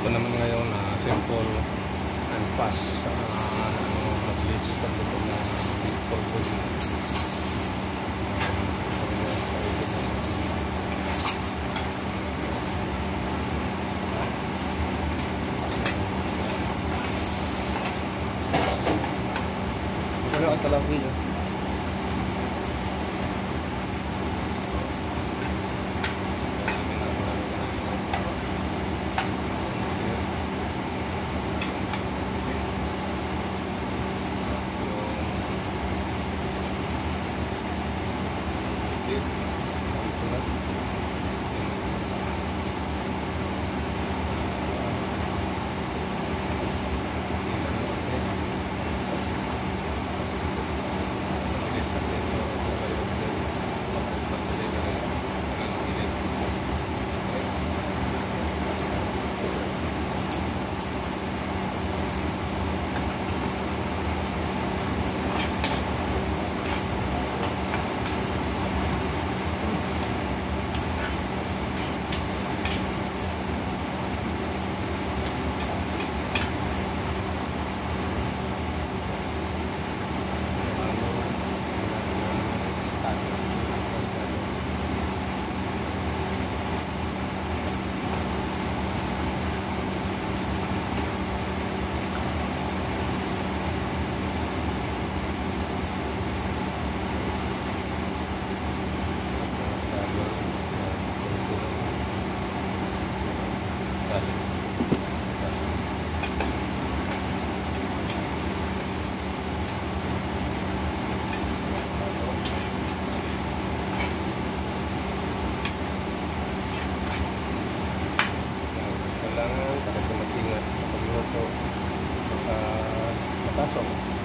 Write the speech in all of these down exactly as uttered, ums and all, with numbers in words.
ko naman ngayon na uh, simple and fast uh, uh, at least pagluto na bulgogi. Ano ang talabi niya? Pasok.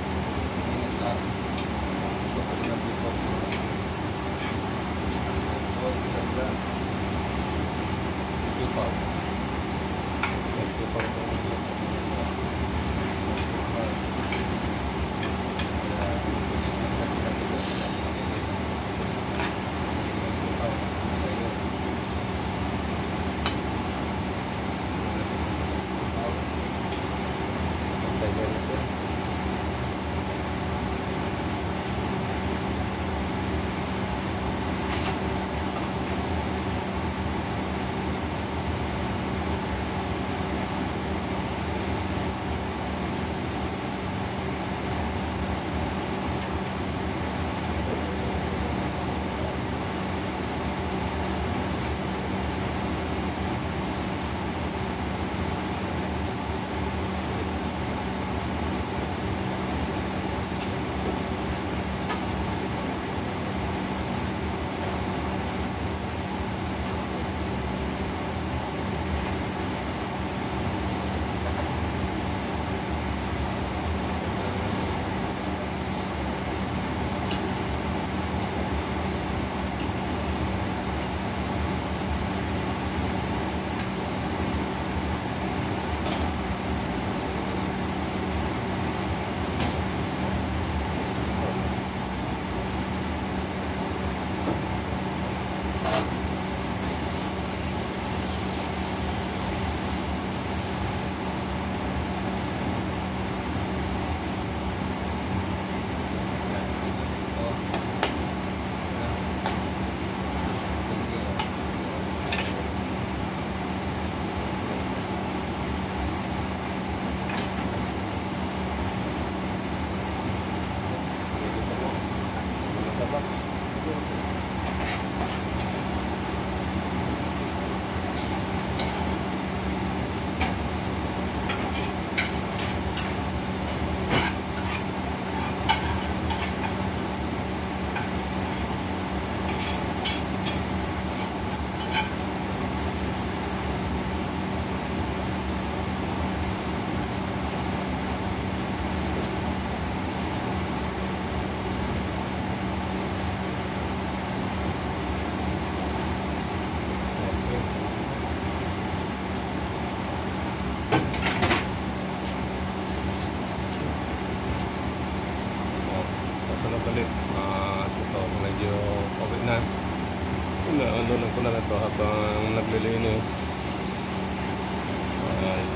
ulit. Uh, ito, medyo okay na. Ano, ano lang ko na ito habang naglilinis. Uh,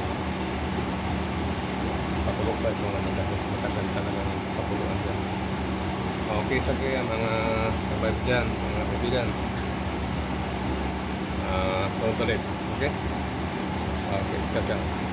survive mga ano dahil matagal talagang kapuluan dyan. Okay, sa kaya mga survive dyan, mga kaibigan. Ah, uh, so ulit. Okay? Okay, ciao, ciao.